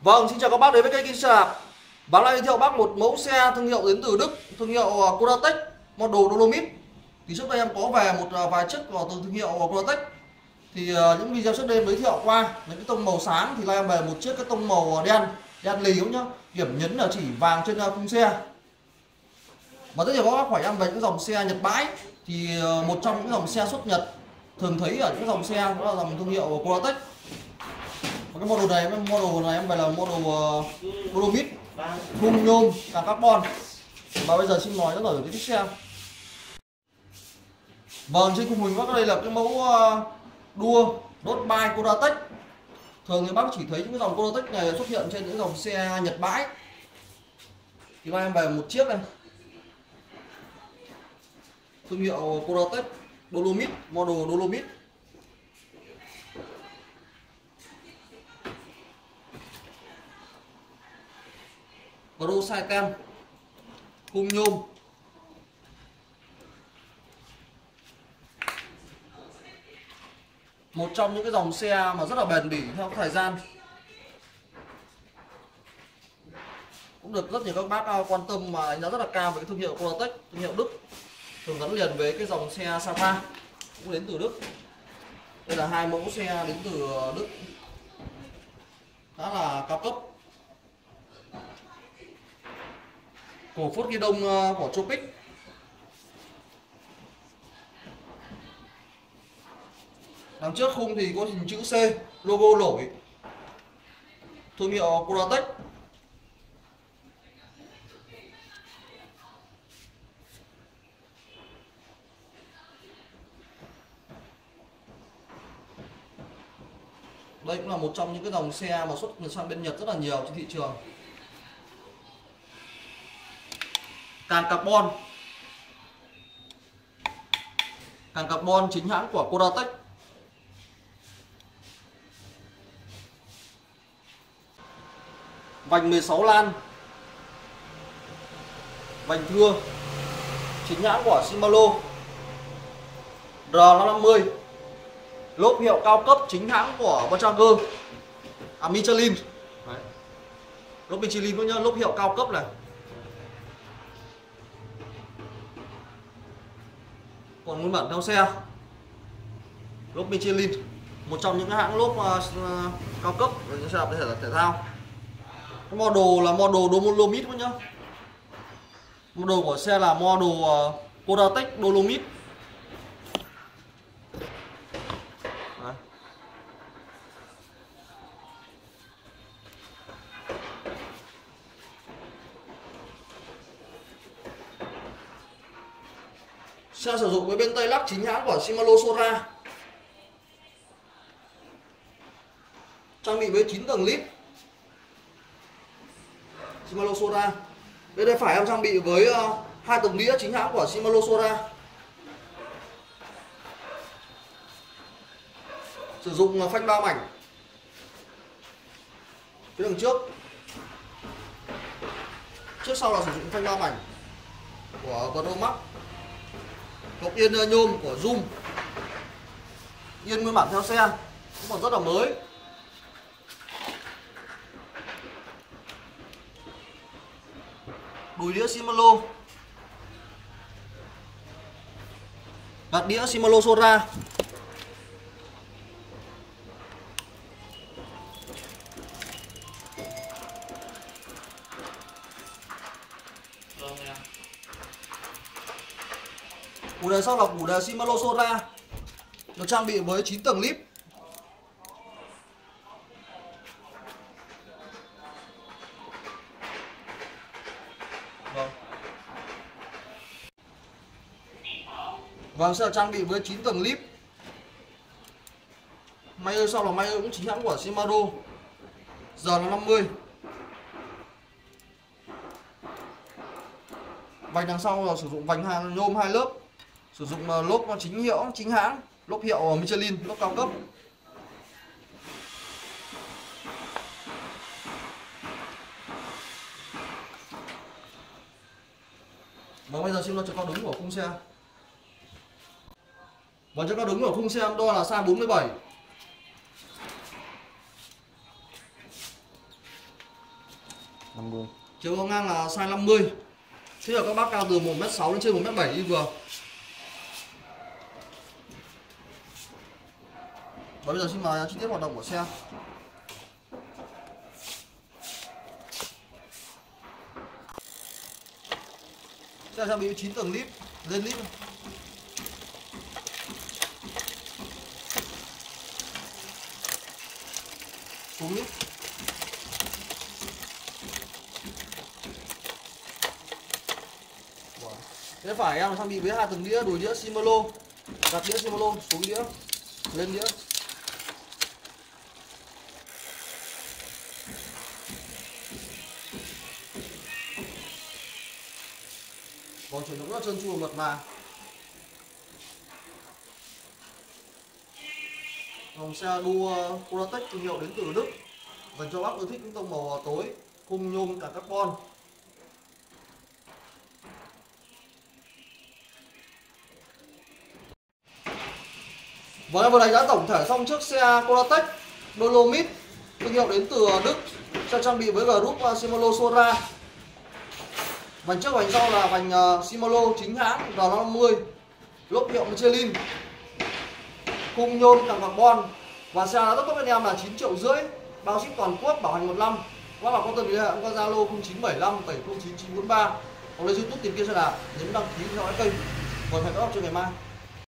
Vâng, xin chào các bác đến với kênh Kinh Sạp. Báo lại giới thiệu bác một mẫu xe thương hiệu đến từ Đức, thương hiệu Coratec, model Dolomit. Thì trước đây em có về một vài chiếc từ thương hiệu Coratec. Thì những video trước đây em giới thiệu qua mấy cái tông màu sáng, thì nay em về một chiếc cái tông màu đen, đen lì nhá. Điểm nhấn là chỉ vàng trên khung xe. Và rất nhiều các bác hỏi em về những dòng xe Nhật bãi. Thì một trong những dòng xe xuất Nhật thường thấy ở những dòng xe đó là dòng thương hiệu Coratec. Cái model này em về là model Dolomit, khung nhôm càng carbon. Và bây giờ xin nói rất là cái chiếc xe. Vâng, trên khung hình bác đây là cái mẫu đua đốt bay Coratec. Thường thì bác chỉ thấy những cái dòng Coratec này xuất hiện trên những dòng xe Nhật bãi. Thì mai em về một chiếc này, thương hiệu Coratec Dolomit, model Dolomit. Pro size tem, khung nhôm, một trong những cái dòng xe mà rất là bền bỉ theo thời gian, cũng được rất nhiều các bác quan tâm mà đánh giá rất là cao về cái thương hiệu Coratec, thương hiệu Đức, thường gắn liền với cái dòng xe Safa cũng đến từ Đức. Đây là hai mẫu xe đến từ Đức khá là cao cấp. Cổ phốt ghi đông của Tropic. Đằng trước khung thì có hình chữ C, logo nổi, thương hiệu Coratec. Đây cũng là một trong những cái dòng xe mà xuất sang bên Nhật rất là nhiều trên thị trường. Càng carbon chính hãng của Coratec. Vành 16 lan, vành thưa chính hãng của Shimano. R550, lốp hiệu cao cấp chính hãng của Volkswagen, Michelin. Đấy. Lốp Michelin nữa nhá, lốp hiệu cao cấp này. Còn nguyên bản theo xe, lốp Michelin, một trong những hãng lốp cao cấp để xe đạp thể thao. Cái model là model Dolomit nhá. Model của xe là model Coratec Dolomit. Đấy. Xe sử dụng với bên tay lắc chính hãng của Shimano Sora. Trang bị với 9 tầng lip Shimano Sora. Bên đây phải em trang bị với 2 tầng đĩa chính hãng của Shimano Sora. Sử dụng phanh ba mảnh. Phía đằng trước sau là sử dụng phanh ba mảnh của Promax. Cọc yên nhôm của Zoom. Yên nguyên bản theo xe cũng còn rất là mới. Đùi đĩa Shimano. Gạt đĩa Shimano Sora. Củ đề sau là củ đề Shimano Sora, được trang bị với 9 tầng lip. Vâng, sẽ trang bị với 9 tầng lip. May ơi sau là may ơi cũng chính hãng của Shimano. Giờ là 50. Vành đằng sau là sử dụng vành nhôm 2 lớp. Sử dụng lốp chính hãng, lốp hiệu Michelin, lốp cao cấp. Và bây giờ xin cho con đứng của khung xe. Và cho các đứng ở khung xe em đo là size 47. 50. Chiều cao ngang là size 50. Thế là các bác cao từ 1m6 đến trên 1m7 đi vừa. Và bây giờ xin mời chi tiết hoạt động của xe. Xe trang bị 9 tầng lip, lên lip. Xuống lip. Thế phải em trang bị với 2 tầng đĩa, đùi đĩa Shimano, đặt đĩa Shimano, xuống đĩa, lên đĩa. Còn chuyển động rất là trơn tru mượt mà. Dòng xe đua Coratech thương hiệu đến từ Đức, dành cho bác ưa thích những tông màu tối, khung nhôm cả carbon. Và em vừa đánh giá tổng thể xong chiếc xe Coratech Dolomit thương hiệu đến từ Đức, xe trang bị với group Shimano Sora. Vành trước vành sau là vành Shimano chính hãng R50, lốp hiệu Michelin, khung nhôm càng carbon. Và xe đã tốc anh em là 9,5 triệu, bao ship toàn quốc, bảo hành 1 năm. Các bạn quan tâm liên hệ qua Zalo 0975 709 943 hoặc lên YouTube tìm kiếm xe đạp, nhấn đăng ký theo dõi kênh. Còn hẹn gặp lại trong ngày mai.